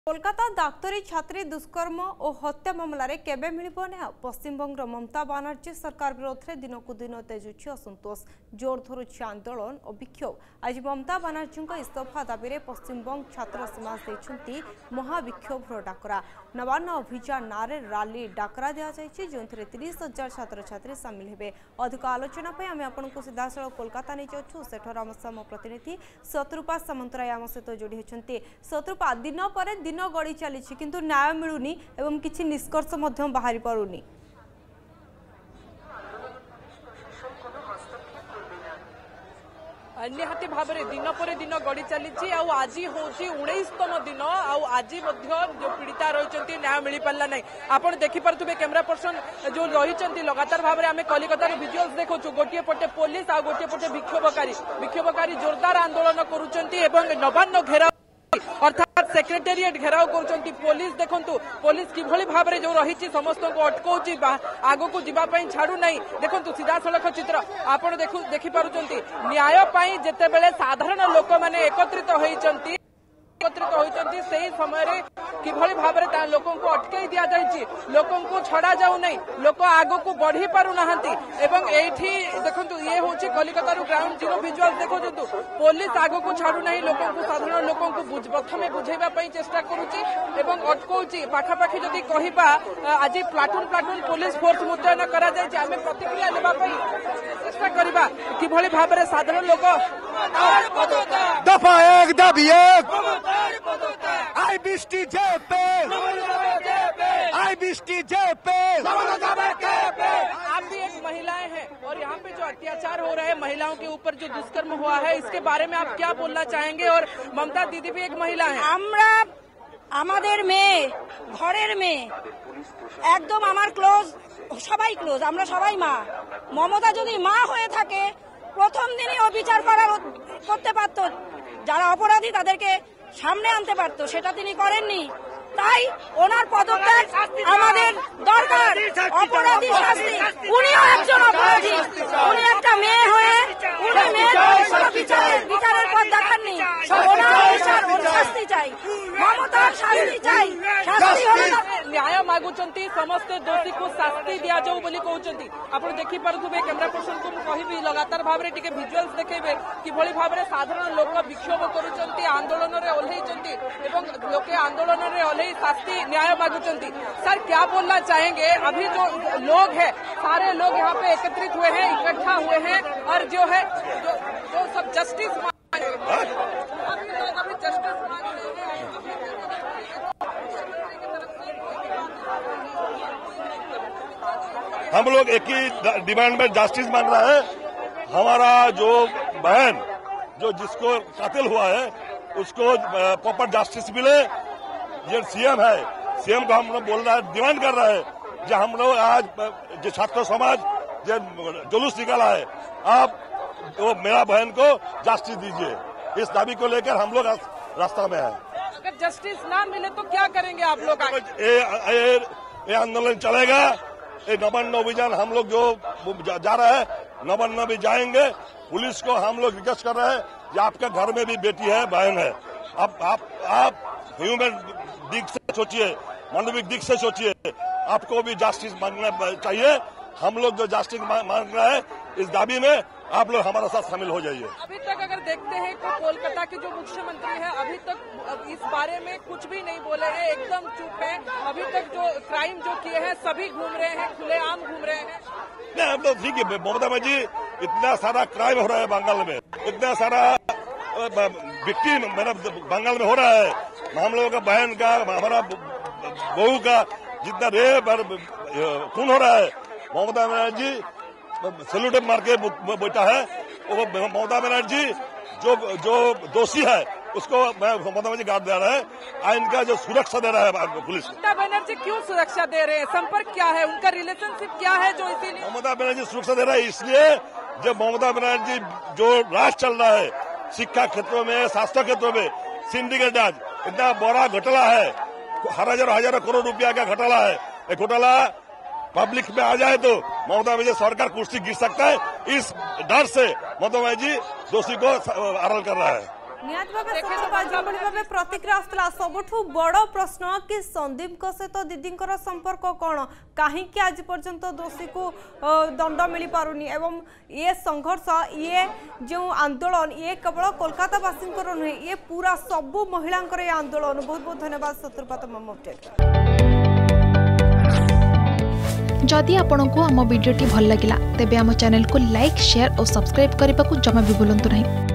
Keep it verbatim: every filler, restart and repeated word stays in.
कोलकाता डाक्तरी छात्री दुष्कर्म और हत्या मामलें केबे मिलिबो न्याय। पश्चिमबंग ममता बनर्जी सरकार विरोध में दिनकू दिन तेजुछि असंतोष, जोर धरुछि आंदोलन और विक्षोभ। आज ममता बनर्जी इस्तीफा दाबी में पश्चिमबंग छात्र समाज देछंती महाविक्षोभ डाकरा। नवान्न अभियान नारे रैली डाकरा दिया जायछि, जोंथरे तीस हजार छात्र छात्री सामिल हेबे। अधिक आलोचना पे आमे आपनको सीधासळख कोलकाता नै जाउछु। सेठर आम सम प्रतिनिधि शत्रुपा सामंतराय आम सहित जोड़ी होछंती। शत्रुपा, दिन पर दिन गड़ी चली किंतु न्याय मिलूनी एवं किछि निष्कर्ष मध्य बाहरी पड़ुनी। निहाती भाव में दिन पर दिन गड़ी चली। आज हूँ उन्नीसतम दिन। आज जो पीड़िता रही न्याय मिल पारा ना। आप देखिपे कैमेरा पर्सन जो रही लगातार भाव में आम कलिकतार विजुअल्स देखु। गोटे पटे पुलिस आ गोटे पटे विक्षोभकारी विक्षोभकारी जोरदार आंदोलन करुँच। नवान्न घेराव अर्थात सेक्रेटेरिएट घेराव करुँच। पुलिस देखु पुलिस किभली भाव में जो रही समस्त को अटकाउची, आग को जीवाई छाड़ू ना। देखु सीधा सड़क चित्र आप देखिपुंट। न्याय पाई जेतेबेले साधारण लोक मैंने एकत्रित होती एकत्रित होती से समय किभली भाव में लोकों को अटकई दि जाइए, लोकों को छड़ा जाऊ नहीं, लोक आग को बढ़ी पारु नाहंती। एवं एठी देखंतु ये होची कलिकता रो ग्राउंड जीरो विजुअल देखंतु। पुलिस आग को छाड़ू नहीं, लोकों को साधारण लोकों को प्रथमे बुझेबा पई चेष्टा करूची एवं अटकाउची। पाखापाखि जदि कहिबा आज प्लाटून प्लाटून पुलिस फोर्स मुतयन करा जायछि। आमे प्रतिक्रिया लेबा पई चेष्टा करबा किभली भाव में साधारण लोक दफा एक दबी एक आई बिस्टी जेपे आई बिस्टी जेपे। आप भी एक महिलाएं हैं और यहाँ पे जो अत्याचार हो रहा है महिलाओं के ऊपर, जो दुष्कर्म हुआ है, इसके बारे में आप क्या बोलना चाहेंगे? और ममता दीदी भी एक महिला है। আমরা আমাদের মেয়ে ঘরের মেয়ে একদম আমার ক্লোজ, সবাই ক্লোজ, আমরা সবাই মা। মমতা যদি মা হয়ে থাকে প্রথম দিনই ও বিচার করা করতে পারত, যারা অপরাধী তাদেরকে সামনে আনতে পারত, সেটা তিনি করেননি। তাই ওনার পদত্যাগ আমাদের দরকার। অপরাধী শাস্তি, উনিও একজন অপরাধী। উনি একটা মেয়ে হয়ে উনি মেয়ের বিচারের বিচারের পথ দেখাননি। ওনার বিচার ওর শাস্তি চাই, মমতার শাস্তি চাই। শাস্তি হলে न्याय मागुचंती, समस्त दोषी को शास्ति दिया जाऊ बोली कहउचंती। आपण देखि पारुथबे कैमरा पर्सन को कहिबी लगातार भाव में टिके विजुअल्स देखेबे किभली भाव में साधारण लोक विक्षोभ करुचंती, आंदोलन रे ओल्हेचंती एवं लोके आंदोलन रे ओल्हे शास्ति न्याय मागुचंती। सर क्या बोलना चाहेंगे? अभी जो लोग हैं सारे लोग यहाँ पे एकत्रित हुए हैं, इकट्ठा हुए हैं और जो है जो, जो सब जस्टिस मांग रहे हैं, अभी लोग अभी जस्टिस मांग रहे हैं। हम लोग एक ही डिमांड में जस्टिस मांग रहा है। हमारा जो बहन जो जिसको कातिल हुआ है उसको प्रॉपर जस्टिस मिले। ये सीएम है, सीएम को हम लोग बोल रहा है, डिमांड कर रहा है जो हम लोग आज जो छात्र समाज जो जुलूस निकाला है, आप वो मेरा बहन को जस्टिस दीजिए। इस दाबी को लेकर हम लोग रास्ता में है। अगर जस्टिस ना मिले तो क्या करेंगे आप लोग? ये आंदोलन चलेगा। ये नवान्न अभियान हम लोग जो जा, जा रहे हैं, नवान्न भी जाएंगे। पुलिस को हम लोग रिक्वेस्ट कर रहे हैं कि आपके घर में भी बेटी है, बहन है, आप आप आप ह्यूमन दिख से सोचिए, मानविक दिख से सोचिए। आपको भी जस्टिस मांगना चाहिए। हम लोग जो जस्टिस मांग रहे हैं, इस दाबी में आप लोग हमारे साथ शामिल हो जाइए। अभी तक अगर देखते हैं तो कोलकाता के जो मुख्यमंत्री हैं अभी तक इस बारे में कुछ भी नहीं बोले हैं, एकदम चुप हैं। अभी तक जो क्राइम जो किए हैं सभी घूम रहे हैं, खुलेआम घूम रहे हैं। नहीं, हम तो ठीक है ममता जी, इतना सारा क्राइम हो रहा है बंगाल में, इतना सारा विक्टिम मेरा बंगाल में हो रहा है। हम लोगों का बहन का, हमारा बहू का जितना रेप और खून हो रहा है, ममता बनर्जी सैल्यूट मार के बैठा है। वो ममता बनर्जी जो जो दोषी है उसको ममता बनर्जी गार्ड दे रहा है, आइन का जो सुरक्षा दे रहा है पुलिस। ममता बनर्जी क्यों सुरक्षा दे रहे हैं? संपर्क क्या है, उनका रिलेशनशिप क्या है जो इसीलिए ममता बनर्जी सुरक्षा दे रहा है? इसलिए जब ममता बनर्जी जो राज चल रहा है शिक्षा क्षेत्रों में, स्वास्थ्य क्षेत्रों में, सिंडिकेट राज इतना बड़ा घोटाला है, हजारों हजारों करोड़ रुपया का घोटाला है। ये घोटाला पब्लिक में आ जाए तो ममता बनर्जी सरकार कुर्सी गिर सकता है। इस डर से ममता बनर्जी दोषी को अरेस्ट कर रहा है। निहाती भावे सतर्क जोभଳି भावे प्रतिक्रिया आसला सबठु बड़ प्रश्न कि संदीप सहित दीदी संपर्क कौन कहीं आज पर्यंत दोषी को दंड मिल पारुनी एवं ये संघर्ष ये जो आंदोलन ये केवल कोलकाता वासी नुहे ये पूरा सबू महिला आंदोलन। बहुत बहुत धन्यवाद शत्रुपात अपडेट। जदि आपंक आम भिडी भल लगा तेब आम चैनल को लाइक शेयर और सब्सक्राइब करने को जमा भी भूलु नहीं।